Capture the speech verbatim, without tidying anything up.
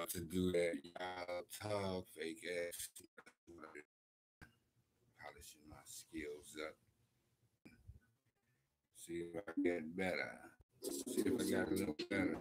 to do that Yaw Tog fake ass. Polishing my skills up. See if I get better. See if I got a little better.